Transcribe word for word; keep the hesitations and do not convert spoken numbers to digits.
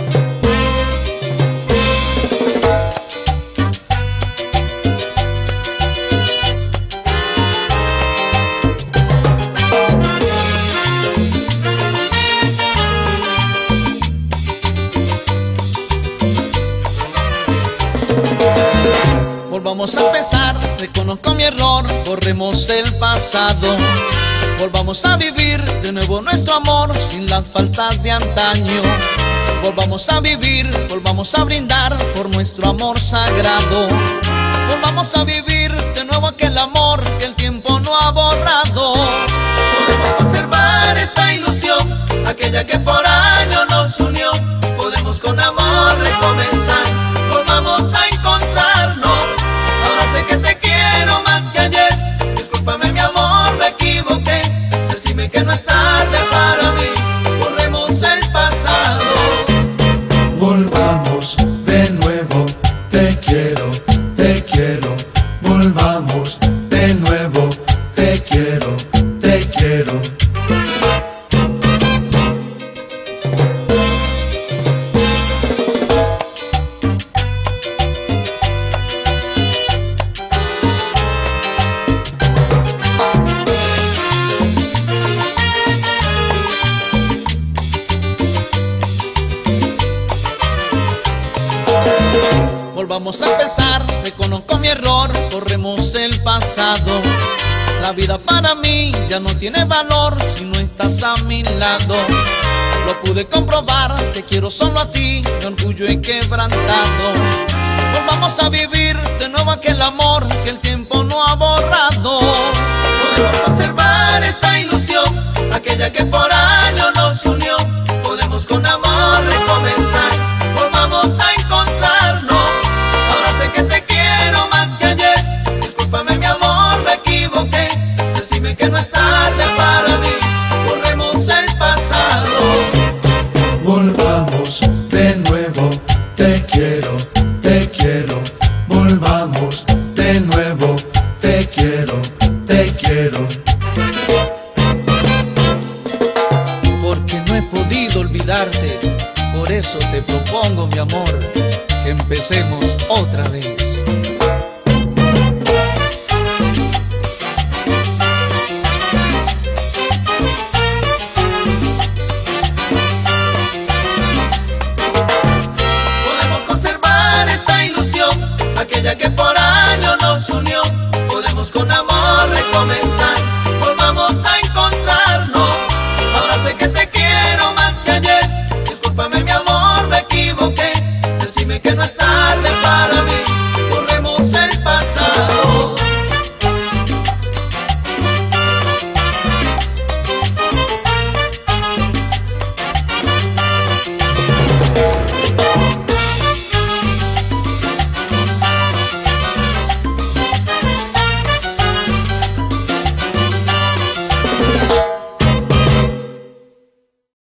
Volvamos a empezar, reconozco mi error, borremos el pasado. Volvamos a vivir de nuevo nuestro amor sin las faltas de antaño. Volvamos a vivir, volvamos a brindar por nuestro amor sagrado. Volvamos a vivir de nuevo aquel amor que el tiempo no ha borrado. Podemos conservar esta ilusión, aquella que por años nos unió. Podemos con amor recomenzar, volvamos a encontrarnos. Ahora sé que te quiero más que ayer. Discúlpame mi amor, me equivoqué. Decime que no es tarde para mí. Borremos el pasado. Volvamos de nuevo, te quiero, te quiero. Volvamos de nuevo, te quiero, te quiero. Volvamos a empezar, reconozco mi error, borremos el pasado. La vida para mí ya no tiene valor si no estás a mi lado. Lo pude comprobar, te quiero solo a ti, mi orgullo he quebrantado. Volvamos a vivir de nuevo aquel amor que el tiempo no ha borrado. Podemos conservar esta ilusión, aquella que por años nos unió. Podemos con amor recomenzar, volvamos a encontrarnos. Ahora sé que te quiero más que ayer. Discúlpame mi amor, me equivoqué. Decime que no es tarde para mí. Borremos el pasado. Volvamos de nuevo, te quiero, te quiero. Volvamos de nuevo, te quiero, te quiero. Porque no he podido olvidarte, por eso te propongo mi amor, que empecemos otra vez.